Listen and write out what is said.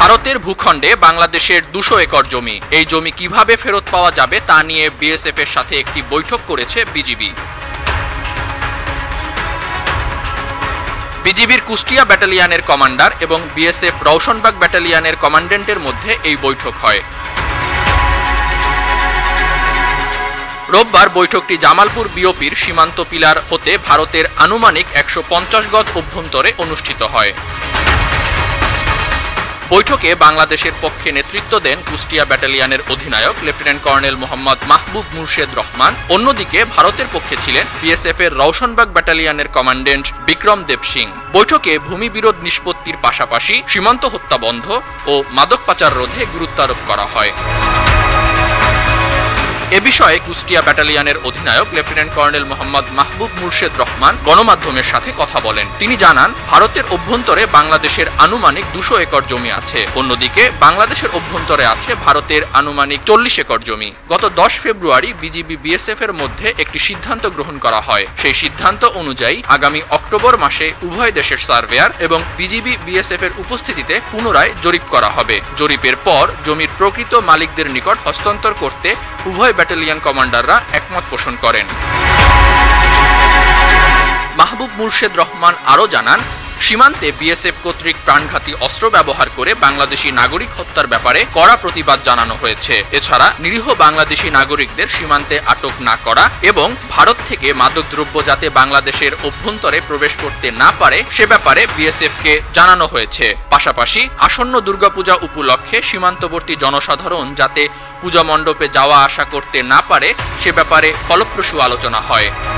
ভারতের ভূখণ্ডে বাংলাদেশের ২০০ একর জমি। এই জমি কিভাবে ফেরত পাওয়া যাবে তা নিয়ে বিএসএফ এর সাথে একটি বৈঠক করেছে বিজিবি। বিজিবির কুষ্টিয়া ব্যাটালিয়নের কমান্ডার এবং বিএসএফ রওশনবাগ ব্যাটালিয়নের কমান্ড্যান্টের মধ্যে এই বৈঠক হয়। রোববার বৈঠকটি জামালপুর বিওপির সীমান্ত পিলার হতে ভারতের আনুমানিক ১৫০ গজ অভ্যন্তরে অনুষ্ঠিত হয়। বৈঠকে বাংলাদেশের পক্ষে নেতৃত্ব দেন কুষ্টিয়া ব্যাটালিয়নের অধিনায়ক লেফটেন্যান্ট কর্নেল মোহাম্মদ মাহবুব মুর্শেদ রহমান। অন্যদিকে ভারতের পক্ষে ছিলেন বিএসএফ এর রওশনবাগ ব্যাটালিয়নের কমান্ড্যান্ট বিক্রম দেব সিং। বৈঠকে ভূমি বিরোধ নিষ্পত্তির পাশাপাশি সীমান্ত হত্যা বন্ধ ও মাদক পাচার রোধে গুরুত্বারোপ করা হয়। এ বিষয়ে কুষ্টিয়া ব্যাটালিয়নের অধিনায়ক লেফটেন্যান্ট কর্নেল মোহাম্মদ মাহবুব মুর্শেদ রহমান গণমাধ্যমের সাথে কথা বলেন। তিনি জানান, ভারতের অভ্যন্তরে বাংলাদেশের আনুমানিক ২০০ একর জমি আছে। অন্যদিকে বাংলাদেশের অভ্যন্তরে আছে ভারতের আনুমানিক ৪০ একর জমি। গত ১০ ফেব্রুয়ারি বিজিবি বিএসএফ এর মধ্যে একটি সিদ্ধান্ত গ্রহণ করা হয়। সেই সিদ্ধান্ত অনুযায়ী আগামী অক্টোবর মাসে উভয় দেশের সার্ভেয়ার এবং বিজিবি বিএসএফ এর উপস্থিতিতে পুনরায় জরিপ করা হবে। জরিপের পর জমির প্রকৃত মালিকদের নিকট হস্তান্তর করতে উভয় ব্যাটালিয়ন কমান্ডাররা একমত পোষণ করেন। মাহবুব মুর্শেদ রহমান আরও জানান, সীমান্তে বিএসএফ কর্তৃক প্রাণঘাতী অস্ত্র ব্যবহার করে বাংলাদেশি নাগরিক হত্যার ব্যাপারে কড়া প্রতিবাদ জানানো হয়েছে। এছাড়া নিরীহ বাংলাদেশি নাগরিকদের সীমান্তে আটক না করা এবং ভারত থেকে মাদকদ্রব্য যাতে বাংলাদেশের অভ্যন্তরে প্রবেশ করতে না পারে সে ব্যাপারে বিএসএফকে জানানো হয়েছে। পাশাপাশি আসন্ন দুর্গাপূজা উপলক্ষে সীমান্তবর্তী জনসাধারণ যাতে পূজা মণ্ডপে যাওয়া আসা করতে না পারে সে ব্যাপারে ফলপ্রসূ আলোচনা হয়।